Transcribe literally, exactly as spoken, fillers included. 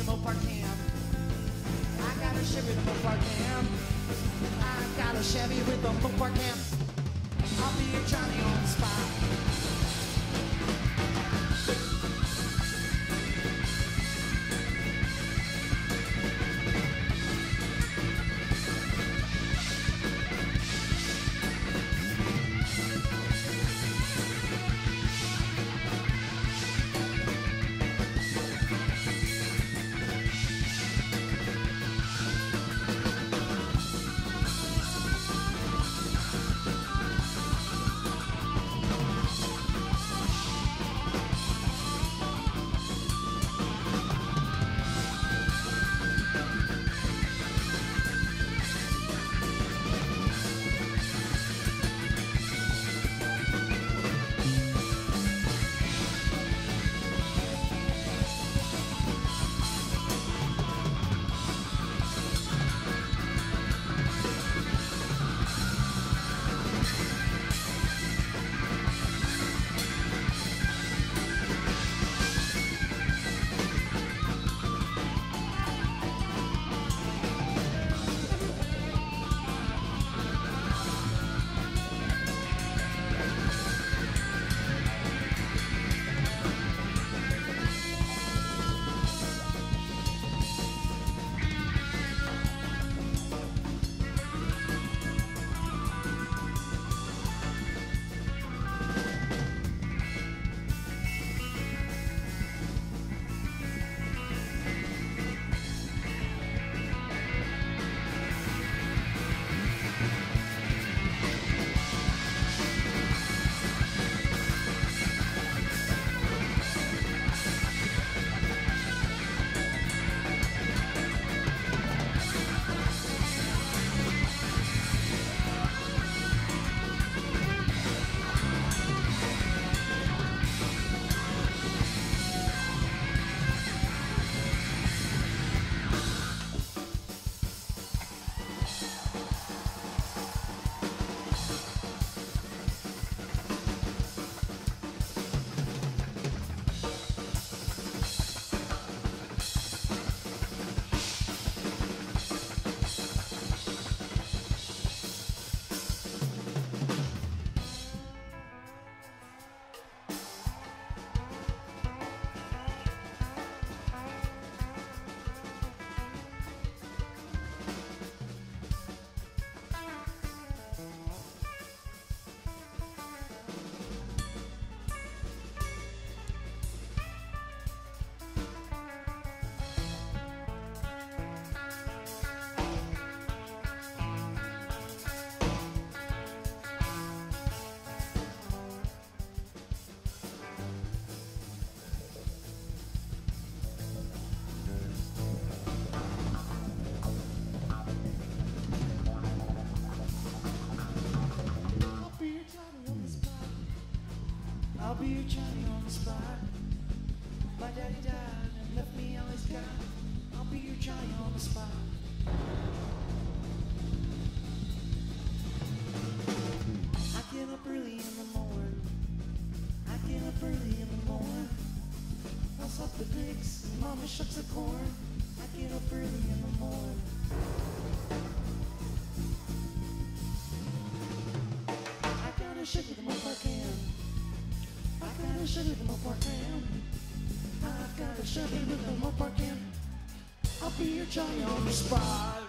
Mopar cam. I got a Chevy with a Mopar cam. I got a Chevy with a Mopar cam. I'll be your Johnny on the spot. I'll be your Johnny on the spot. My daddy died and left me all he's got. I'll be your Johnny on the spot. I get up early in the morning. I get up early in the morning. I'll suck the pigs and mama shucks the corn. I get up early in the morning. I got a shit with a Mopar cam. I got a Chevy with a Mopar cam. I've got a Chevy with a Mopar cam. I'll be your Johnny on the spot.